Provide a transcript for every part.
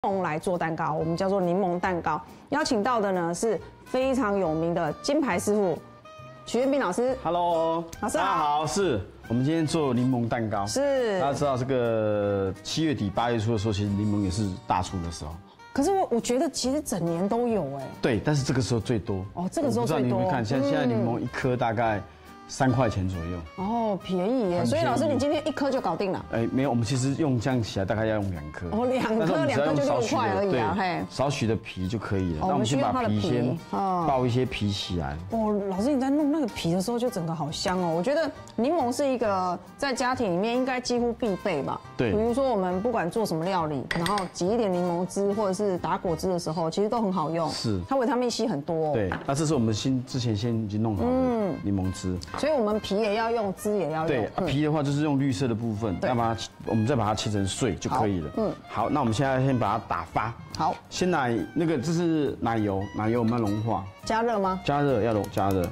檬来做蛋糕，我们叫做柠檬蛋糕。邀请到的呢是非常有名的金牌师傅许彦斌老师。 Hello， 老师好。 大家好，是我们今天做柠檬蛋糕。 是， 大家知道这个7月底8月初的时候，其实柠檬也是大出的时候。 可是我觉得其实整年都有哎。 对，但是这个时候最多。 哦，这个时候最多。 不知道你有没有看，现在柠檬一颗大概3块钱左右。 哦，便宜耶！所以老师，你今天1颗就搞定了？ 哎，没有，我们其实用这样起来大概要用2颗。 哦，2颗就6块而已啊，嘿， 少许的皮就可以了。 那我们先把皮先爆一些皮起来。 哦，老师你在弄那个皮的时候，就整个好香哦。我觉得柠檬是一个在家庭里面应该几乎必备吧。 对。 比如说我们不管做什么料理，然后挤一点柠檬汁或者是打果汁的时候，其实都很好用。 是。 它维他命 C 很多。 对。那这是我们之前已经弄好的柠檬汁。 所以我们皮也要用，汁也要用。 对，皮的话就是用绿色的部分，我们再把它切成碎就可以了。好，那我们现在先把它打发。 好， 先来那个，这是奶油，奶油我们要融化。 加热吗？ 加热要加热。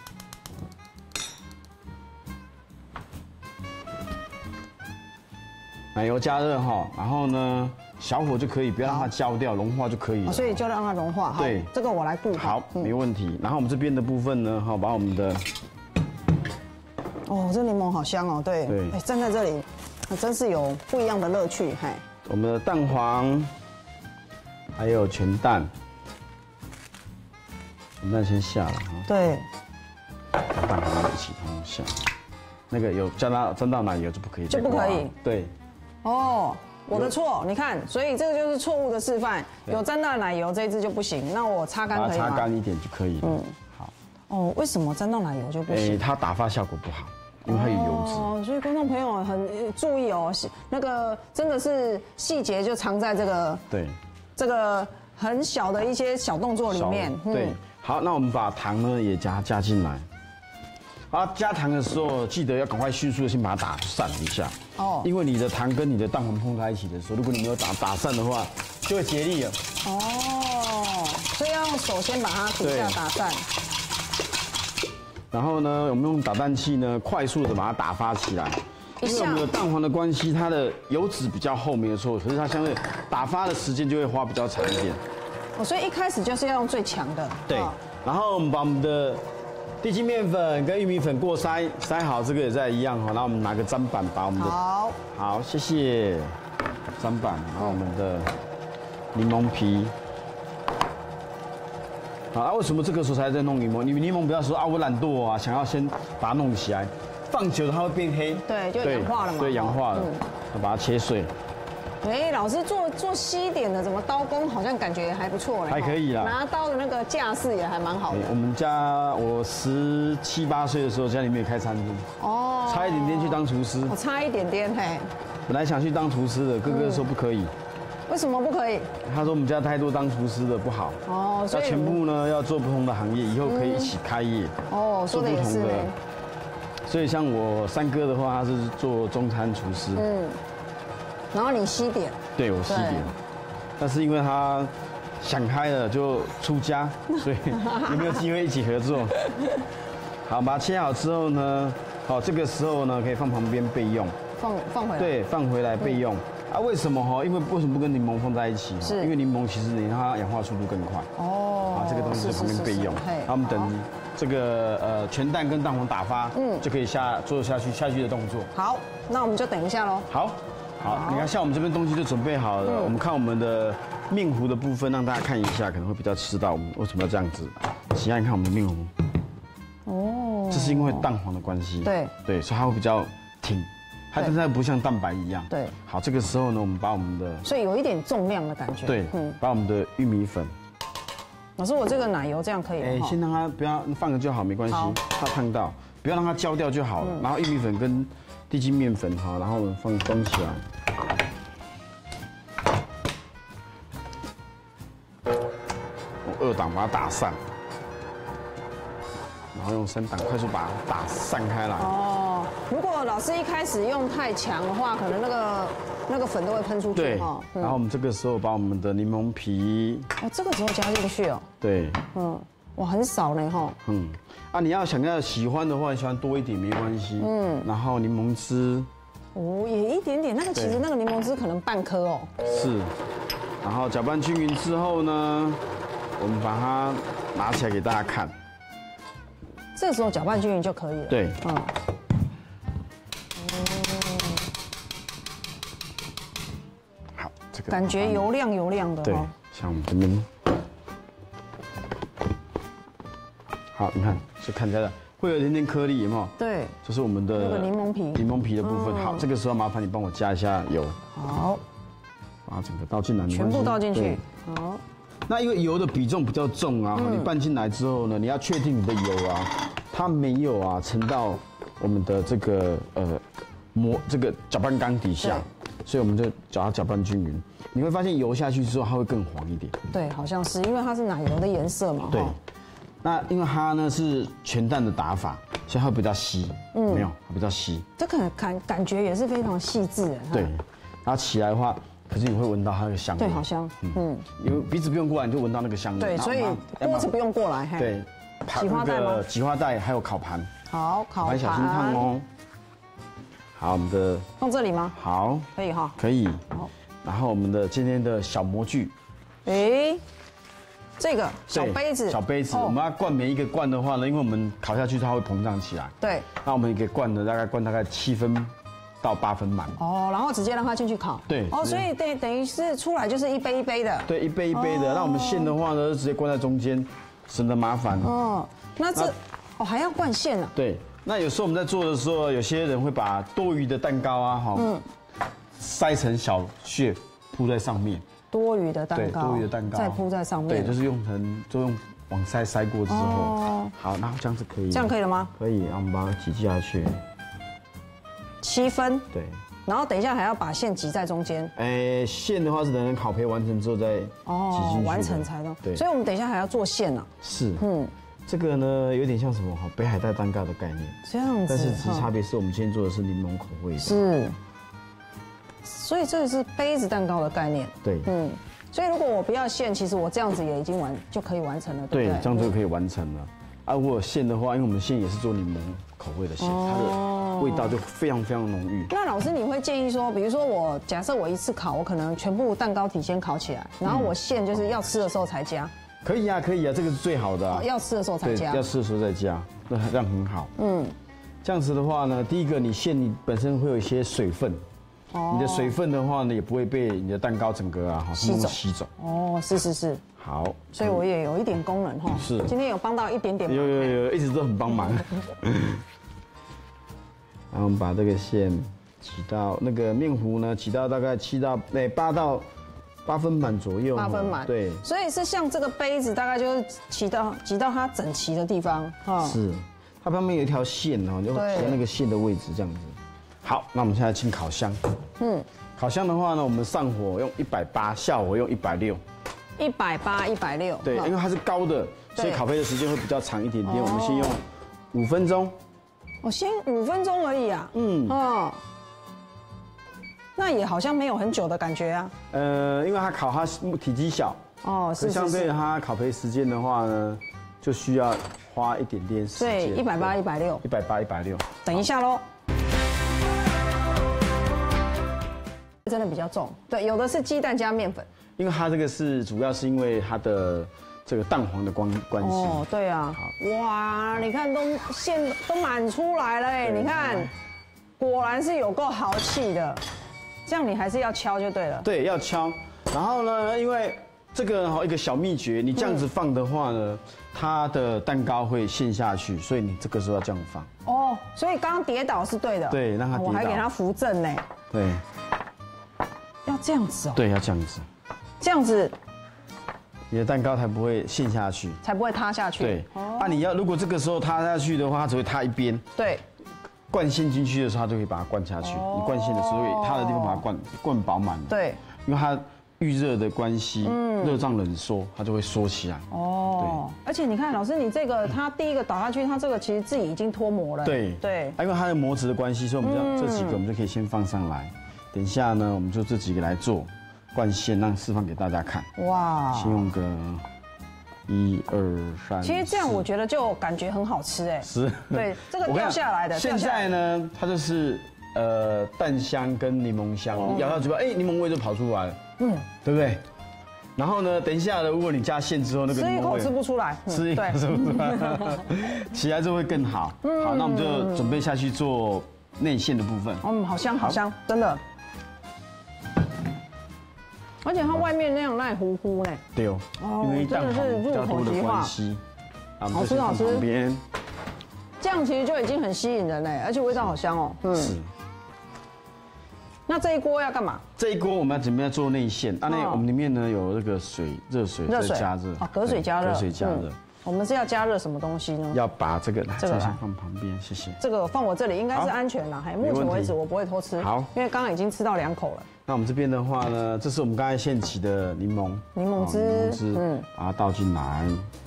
奶油加热哈，然后呢，小火就可以，不要让它焦掉，融化就可以了。 所以就让它融化。 对， 这个我来顾。 好，没问题。然后我们这边的部分呢，好，把我们的。 哦，这柠檬好香哦，对，哎，站在这里，真是有不一样的乐趣，嗨。 我们的蛋黄，还有全蛋，全蛋先下了哈。 对。 把蛋黄一起通下，那个有沾到奶油就不可以。 就不可以。 对。 哦，我的错，你看，所以这个就是错误的示范，有沾到奶油这一支就不行，那我擦干可以吗？ 擦干一点就可以了。好。 哦，为什么沾到奶油就不行？ 它打发效果不好。因为它有油脂哦，所以观众朋友很注意哦，那个真的是细节就藏在这个很小的一些小动作里面。 对，好，那我们把糖呢也加进来。啊，加糖的时候记得要赶快迅速的先把它打散一下。哦，因为你的糖跟你的蛋黄碰在一起的时候，如果你没有打散的话，就会结粒了。 哦，所以要用手先把它底下打散。 然后呢，我们用打蛋器呢，快速的把它打发起来。因为我们的蛋黄的关系，它的油脂比较厚，没有错。可是它相对打发的时间就会花比较长一点。 哦，所以一开始就是要用最强的。 对。然后我们把我们的地筋面粉跟玉米粉过筛好，这个也在一样哈。然后我们拿个砧板把我们的好，谢谢砧板，然后我们的柠檬皮。啊，为什么这个时候才在弄柠檬？你柠檬不要说啊，我懒惰啊，想要先把它弄起来，放久了它会变黑。 对，就氧化了嘛。 对，氧化了，要把它切碎。 哎，老师做细一点的，怎么刀工好像感觉也还不错嘞？ 还可以啦。 拿刀的那个架势也还蛮好的。 我们我17、18岁的时候，家里面也开餐厅。哦。差一点点去当厨师。 我差一点点嘿。 本来想去当厨师的，哥哥说不可以。 为什么不可以？ 他说我们家太多当厨师的不好。哦，所以全部呢要做不同的行业，以后可以一起开业。哦， 说的也是。 所以像我3哥的话，他是做中餐厨师。 然后你西点。 对，我西点。但是因为他想开了就出家，所以有没有机会一起合作？好，把它切好之后呢，好，这个时候呢可以放旁边备用。 放回来。 对，放回来备用。啊，为什么哈？因为为什么不跟柠檬放在一起？ 是， 因为柠檬其实你让它氧化速度更快。哦。啊，这个东西在旁边备用。然后我们等这个全蛋跟蛋黄打发，就可以做下去的动作。 好，那我们就等一下喽。 好，你看像我们这边东西就准备好了。我们看我们的面糊的部分，让大家看一下，可能会比较知道我们为什么要这样子。其他你看我们的面糊。哦。这是因为蛋黄的关系。对，所以它会比较挺。但是它不像蛋白一样。对。好，这个时候呢，我们把我们的， 所以有一点重量的感觉。 对，把我们的玉米粉。 老师，我这个奶油这样可以吗？ 哎，先让它不要放了就好，没关系，怕烫到，不要让它焦掉就好了。然后玉米粉跟地筋面粉哈，然后我们封起来。我2档把它打散，然后用3档快速把它打散开来。 哦。如果老师一开始用太强的话，可能那个粉都会喷出去。 对，然后我们这个时候把我们的柠檬皮， 这个时候加进去哦。 对， 哇，很少呢哈。 你要喜欢的话，喜欢多一点没关系。然后柠檬汁， 也一点点。那个其实那个柠檬汁可能半颗哦。 是。 然后搅拌均匀之后呢，我们把它拿起来给大家看。 这时候搅拌均匀就可以了。 对，好，这个感觉油亮油亮的。 对，像我们这边。好，你看，就看起来会有一点点颗粒，有没有？ 对， 这是我们的那个柠檬皮。 柠檬皮的部分。好，这个时候麻烦你帮我加一下油。 好， 把它整个倒进来， 全部倒进去。好。 那因为油的比重比较重啊，你拌进来之后呢，你要确定你的油啊，它没有啊沉到我们的这个这个搅拌缸底下，所以我们就搅拌均匀。你会发现油下去之后，它会更黄一点。 对，好像是因为它是奶油的颜色嘛。 对。那因为它呢是全蛋的打法，所以它会比较稀。没有，它比较稀。 这可能感觉也是非常细致的。 对。然后起来的话，可是你会闻到它那个香味。 对，好香。 因为鼻子不用过来，你就闻到那个香味。 对，所以锅子不用过来。 对。 挤花袋吗？ 挤花袋还有烤盘。 好，烤盘小心烫哦。好，我们的放这里吗？ 好， 可以哈。 可以。 好。 然后我们的今天的小模具。 这个小杯子， 我们要灌每一个罐的话呢，因为我们烤下去它会膨胀起来。 对。 那我们一个罐呢，灌大概7分到8分满。 然后直接让它进去烤。 对。 所以等于是出来就是一杯一杯的。 对，一杯一杯的。那我们馅的话呢，直接灌在中间，省得麻烦。 那这还要灌馅呢。 对。那有时候我们在做的时候，有些人会把多余的蛋糕啊，塞成小屑铺在上面。多余的蛋糕再铺在上面，对，就是用网塞过之后，好，然后这样子可以，这样可以了吗？可以，然后我们把它挤下去，7分，对，然后等一下还要把馅挤在中间，馅的话是等人烤胚完成之后再挤进去，完成才能，对，所以我们等一下还要做馅呢，是，这个呢有点像什么北海道蛋糕的概念，这样子，但是只差别是我们今天做的是柠檬口味的，是。所以这个是杯子蛋糕的概念，对，所以如果我不要馅，其实我这样子也已经就可以完成了，对不对？对，这样就可以完成了。啊，如果有馅的话，因为我们馅也是做柠檬口味的馅，它的味道就非常非常浓郁。那老师，你会建议说，比如说假设我一次烤，我可能全部蛋糕体先烤起来，然后我馅就是要吃的时候才加。可以啊，可以啊，这个是最好的啊。要吃的时候才加，要吃的时候再加，那这样很好。这样子的话呢，第一个你馅你本身会有一些水分。你的水分的话呢，也不会被你的蛋糕整个吸走。哦，是。好，所以我也有一点功能哈。是。今天有帮到一点点。有，一直都很帮忙。然后我们把这个馅挤到那个面糊呢，挤到大概8到8分满左右。8分满。对。所以是像这个杯子，大概就是挤到它整齐的地方。是。它旁边有一条线哦，就在那个线的位置这样子。好，那我们现在进烤箱。烤箱的话呢，我们上火用180，下火用160。180、160。对，因为它是高的，所以烤胚的时间会比较长一点点。我们先用5分钟。先5分钟而已啊。那也好像没有很久的感觉啊。因为它体积小。是。相对它烤胚时间的话呢，就需要花一点点时间。对，180、160。180、160。等一下喽。真的比较重，对，有的是鸡蛋加面粉，因为它这个主要是因为它的这个蛋黄的关系。哦，对啊，哇，你看馅都满出来了哎，你看，果然是有够豪气的。这样你还是要敲就对了。对，要敲。然后呢，因为这个一个小秘诀，你这样子放的话呢，它的蛋糕会陷下去，所以你这个时候要这样放。哦，所以刚刚跌倒是对的。对，让它跌倒。我还给它扶正呢。对。要这样子哦。对，要这样子。这样子，你的蛋糕才不会陷下去，才不会塌下去。对。如果这个时候塌下去的话，它只会塌一边。对。灌馅进去的时候，它就可以把它灌下去。你灌馅的时候，塌的地方把它灌饱满。对。因为它预热的关系，热胀冷缩，它就会缩起来。哦。对。而且你看，老师，你这个它第一个倒下去，它这个其实自己已经脱模了。对。对。因为它的模质的关系，所以我们这几个我们就可以先放上来。等一下呢，我们就这几个来做灌馅，让示范给大家看。哇！先用个1、2、3。其实这样我觉得就感觉很好吃哎。是。对，这个掉下来的。现在呢，它就是蛋香跟柠檬香，咬到嘴巴，柠檬味就跑出来了。对不对？ 然后呢，等一下呢，如果你加馅之后，那个吃一口吃不出来， 吃一口吃不出来，起来就会更好。好，那我们就准备下去做内馅的部分。 好香好香，真的。而且它外面那样烂糊糊呢。 对哦，因为蛋黄比较多的关系。好吃好吃。旁边这样其实就已经很吸引人嘞，而且味道好香哦。 是。 那这一锅要干嘛？ 这一锅我们要准备做内馅，那我们里面呢有那个热水在加热。 隔水加热。 隔水加热。 我们是要加热什么东西呢？ 要把这个先放旁边，谢谢。 这个放我这里应该是安全啦，目前为止我不会偷吃。 好， 因为刚刚已经吃到2口了。 那我们这边的话呢，这是我们刚才现起的柠檬汁，把它倒进来。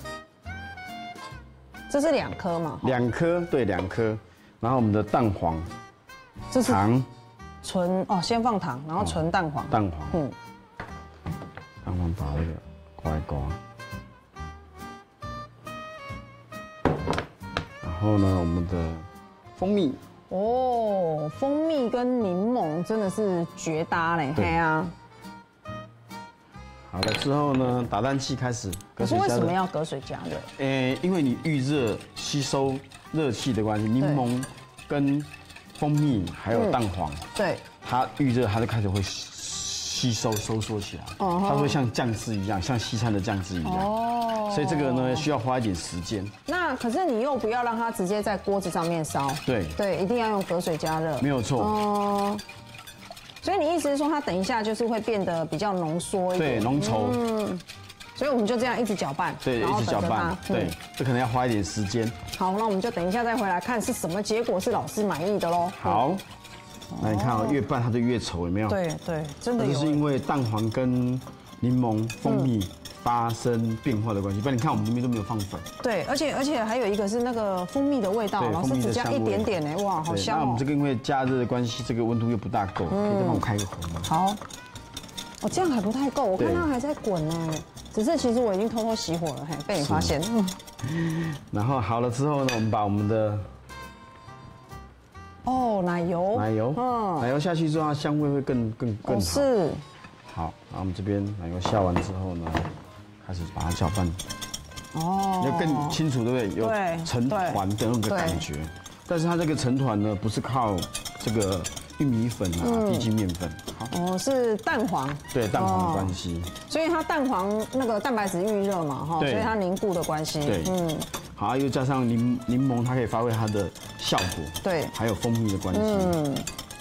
这是2颗嘛 ？2颗，对，2颗。然后我们的蛋黄， 这是糖， 先放糖，然后纯蛋黄。 蛋黄，蛋黄把这个刮一刮。然后呢，我们的蜂蜜。 蜂蜜跟柠檬真的是绝搭嘞，对啊。 好了之后呢，打蛋器开始隔水加热。可是为什么要隔水加热？ 因为你预热吸收热气的关系，柠檬跟蜂蜜还有蛋黄， 对， 它预热它就开始会吸收收缩起来，它会像酱汁一样，像西餐的酱汁一样。所以这个呢需要花一点时间。那可是你又不要让它直接在锅子上面烧，对，一定要用隔水加热， 没有错。 所以你意思是说，它等一下就是会变得比较浓缩一点， 对，浓稠。 所以我们就这样一直搅拌， 对，一直搅拌，对，这可能要花一点时间。 好，那我们就等一下再回来看是什么结果是老师满意的喽。 好，那你看越拌它就越稠，有没有？ 对，真的有。 就是因为蛋黄跟柠檬、蜂蜜发生变化的关系，不然你看我们里面都没有放粉。 对，而且还有一个是那个蜂蜜的味道，老师只加一点点呢，哇，好香哦。 那我们这个因为加热的关系，这个温度又不大够，可以再帮我开个火吗？ 好。这样还不太够，我看它还在滚呢。只是其实我已经偷偷熄火了，被你发现。 然后好了之后呢，我们把我们的奶油下去之后，它香味会更好。 是。 好，然后我们这边奶油下完之后呢，开始把它搅拌。要更清楚，对不对？有成团的那个感觉。但是它这个成团呢，不是靠这个玉米粉低筋面粉。 好，是蛋黄。对， 蛋黄的关系。 所以它蛋黄那个蛋白质预热嘛，所以它凝固的关系。 对，好，又加上柠檬，它可以发挥它的效果。对，还有蜂蜜的关系。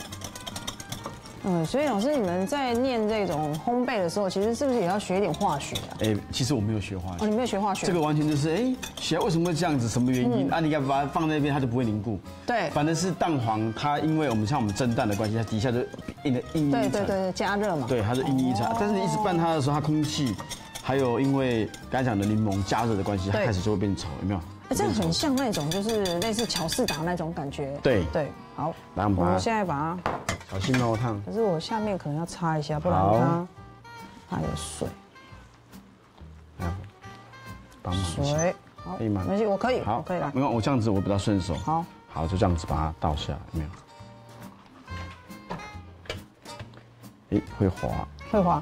所以老师，你们在念这种烘焙的时候，其实是不是也要学一点化学啊？ 其实我没有学化学。 你没有学化学？ 这个完全就是学为什么会这样子，什么原因？你要把它放在那边，它就不会凝固。对，反正是蛋黄，它因为我们像我们蒸蛋的关系，它底下就印一层。对，加热嘛。对，它是印一层。但是你一直拌它的时候，它空气，还有因为刚才讲的柠檬加热的关系，它开始就会变稠，有没有？ 这个很像那种，就是类似巧士达那种感觉。对，好， 来我们现在把它。 小心哦，烫。 可是我下面可能要擦一下，不然它有水。 来，帮忙一下。 水，好，可以吗？没关系，我可以。好，可以了。 没有，我这样子我比较顺手。好，就这样子把它倒下来，有没有？会滑。 会滑。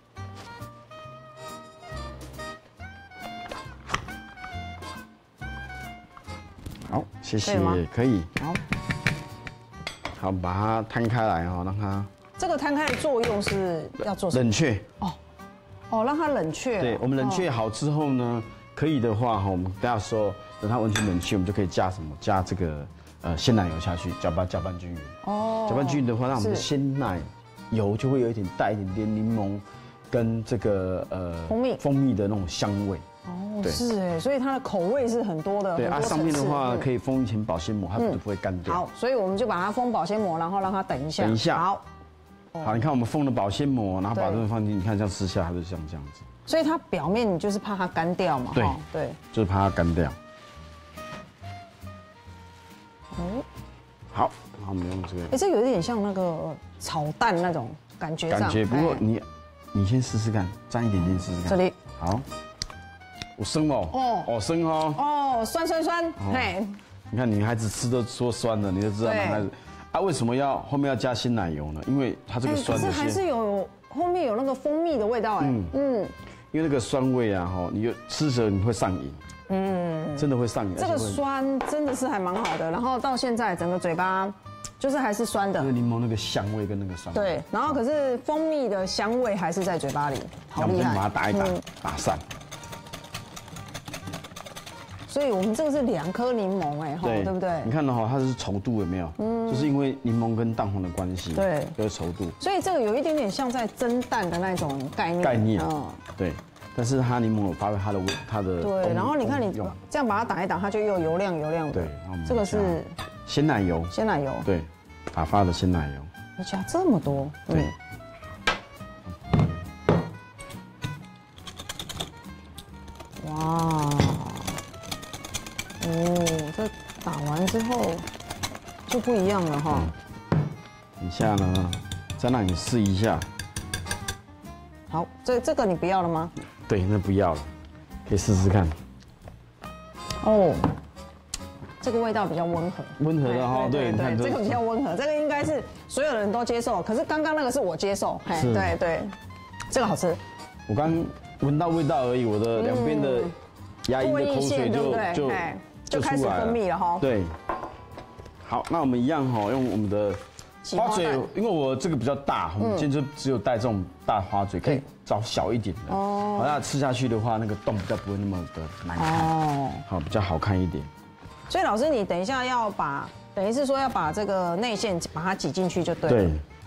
好，谢谢，可以。好。好，把它摊开来让它。 这个摊开的作用是要做什么？ 冷却。 让它冷却。 对，我们冷却好之后呢，可以的话我们等下说等它完全冷却，我们就可以加什么？加这个鲜奶油下去，搅拌均匀。搅拌均匀的话，让我们的鲜奶油就会有带一点点柠檬跟这个蜂蜜的那种香味。 是所以它的口味是很多的。对上面的话可以封一层保鲜膜，它就不会干掉。 好，所以我们就把它封保鲜膜，然后让它等一下。 好，你看我们封了保鲜膜，然后把这个放进，你看这样吃下它就像这样子。 所以它表面你就是怕它干掉嘛？对， 就是怕它干掉。好，然后我们用这个。 这有点像那个炒蛋那种感觉。 不过你先试试看，沾一点点试试看。 这里好。生生酸，嘿， 你看女孩子吃都说酸的，你就知道男孩子为什么后面要加鲜奶油呢？因为它这个酸的可是还是有后面有那个蜂蜜的味道因为那个酸味啊，哈，你吃着你会上瘾，真的会上瘾。 这个酸真的是还蛮好的，然后到现在整个嘴巴就是还是酸的。 那个柠檬那个香味跟那个酸味。 对，然后可是蜂蜜的香味还是在嘴巴里，好厉害。 把它打一打，打散。 所以我们这个是2颗柠檬哎，对不对？ 你看到哈，它是稠度有没有？就是因为柠檬跟蛋黄的关系， 对， 有稠度。 所以这个有一点点像在蒸蛋的那种概念。 对。但是它柠檬有发挥它的。 对，然后你看你这样把它打一打，它就又油亮的。 对， 这个是鲜奶油。 鲜奶油。 对，打发的鲜奶油。 要加这么多？ 对。 哇。这打完之后就不一样了哈。 等一下呢，再让你试一下。 好，这个你不要了吗？ 对，那不要了，可以试试看。 哦，这个味道比较温和。 温和的哈，对，你看这个比较温和，这个应该是所有人都接受。可是刚刚那个是我接受，对，这个好吃。 我刚闻到味道而已，我的两边的牙龈的口水就开始分泌了哈。 对。好，那我们一样哈，用我们的花嘴，因为我这个比较大，我们今天就只有带这种大花嘴，可以找小一点的。哦。好，那吃下去的话，那个洞比较不会那么的难看。哦。好，比较好看一点。 所以老师，你等一下要等于是说要把这个内馅把它挤进去就对了。对。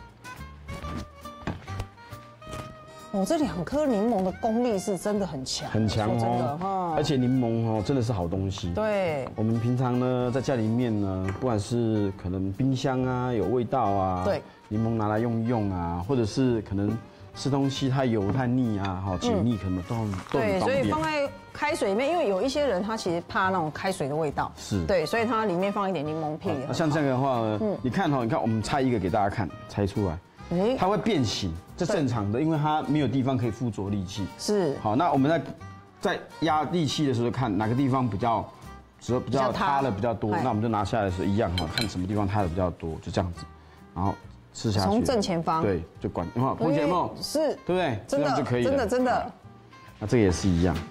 这2颗柠檬的功力是真的很强， 很强哦，而且柠檬哦真的是好东西。对，我们平常呢在家里面呢，不管是可能冰箱啊有味道啊，对，柠檬拿来用啊，或者是可能吃东西太油太腻啊，解腻可能都很方便。 对，所以放在开水里面，因为有一些人他其实怕那种开水的味道，是对，所以它里面放一点柠檬片。 像这样的话呢，你看我们拆一个给大家看，拆出来。它会变形，这正常的，因为它没有地方可以附着力气。是。好，那我们在压力气的时候，看哪个地方比较塌的比较多，那我们就拿下来的时候一样哈，看什么地方塌的比较多，就这样子，然后吃下去。 从正前方。对， 就管，空姐有是，对不对？ 真的就可以了。 真的。 那这个也是一样。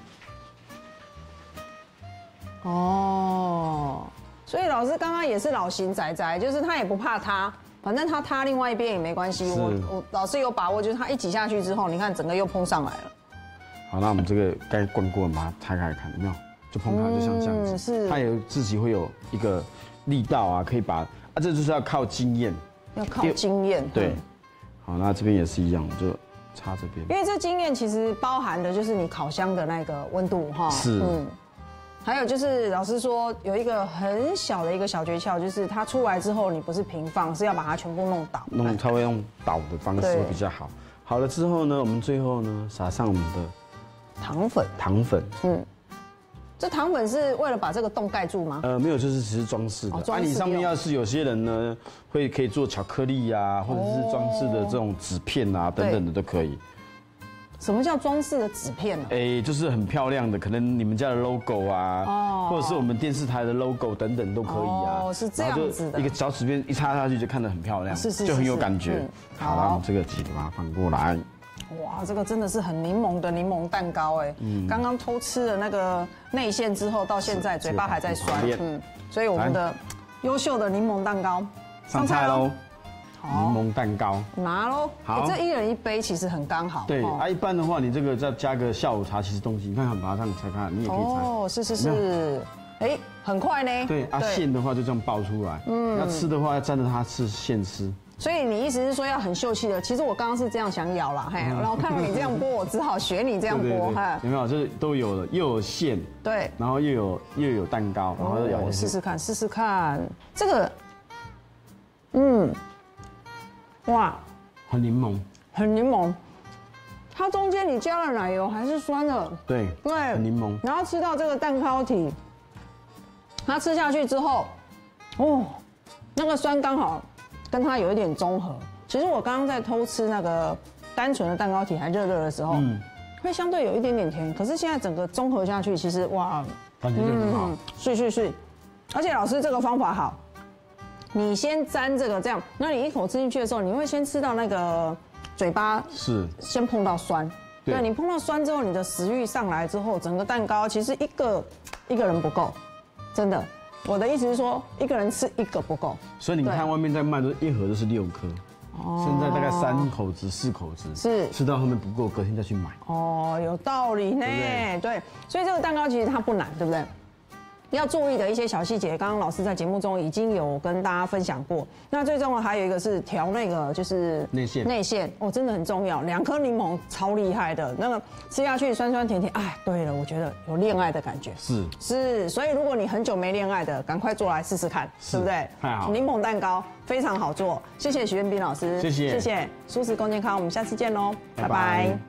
哦，所以老师刚刚也是老型仔仔，就是他也不怕塌。反正它塌另外一边也没关系，我老师有把握，就是它一挤下去之后，你看整个又膨上来了。好， 那我们这个该灌过，把它拆开来看，有没有？就膨开，就像这样子。是。它有自己会有一个力道啊，可以把这就是要靠经验。 要靠经验。对。 好，那这边也是一样，就插这边。 因为这经验其实包含的就是你烤箱的那个温度哈。是。还有就是老师说有一个很小的一个小诀窍，就是它出来之后你不是平放，是要把它全部弄倒。 它会用倒的方式会比较好。好了之后呢，我们最后呢撒上我们的糖粉。 糖粉。 这糖粉是为了把这个洞盖住吗？ 没有，就是只是装饰的。你上面要是有些人呢可以做巧克力啊，或者是装饰的这种纸片啊等等的都可以。 什么叫装饰的纸片呢？ 就是很漂亮的，可能你们家的 logo 啊，或者是我们电视台的 logo 等等都可以啊。 是这样子的。 一个小纸片一插下去就看得很漂亮，就很有感觉。好，那我们这个几个把它放过来。 哇，这个真的是很柠檬的柠檬蛋糕哎。刚刚偷吃了那个内馅之后，到现在嘴巴还在酸。所以我们的优秀的柠檬蛋糕上菜喽。柠檬蛋糕拿喽，好，这一人一杯其实很刚好。 对，一般的话你这个再加个下午茶，其实东西你看把它这样拆开，你也可以拆。 是，很快呢。 对，馅的话就这样爆出来。要吃的话要蘸着它吃现吃。 所以你意思是说要很秀气的？其实我刚刚是这样想咬啦，然后看到你这样剥，我只好学你这样剥。 有没有？就是都有了，又有馅，对，然后又有蛋糕，然后又咬。 试试看，这个，哇， 很柠檬，它中间你加了奶油还是酸的， 对，很柠檬。 然后吃到这个蛋糕体，它吃下去之后，那个酸刚好跟它有一点中和。其实我刚刚在偷吃那个单纯的蛋糕体还热的时候，会相对有一点点甜，可是现在整个综合下去，其实哇， 感觉就很好， 是，而且老师这个方法好。你先沾这个这样，那你一口吃进去的时候，你会先吃到那个嘴巴是先碰到酸， 对你碰到酸之后，你的食欲上来之后，整个蛋糕其实一个人不够，真的。我的意思是说，一个人吃一个不够。 所以你看外面在卖的一盒都是6颗。现在大概3口子、4口子， 是吃到后面不够，隔天再去买。 哦，有道理呢。对，所以这个蛋糕其实它不难，对不对？要注意的一些小细节，刚刚老师在节目中已经有跟大家分享过。那最重要还有一个是调那个就是内馅哦，真的很重要。2颗柠檬超厉害的，那个吃下去酸酸甜甜。哎，对了，我觉得有恋爱的感觉。是，所以如果你很久没恋爱的，赶快做来试试看，对不对？ 太好， 柠檬蛋糕非常好做。谢谢许愿斌老师， 谢谢， 素食更健康，我们下次见喽，拜拜。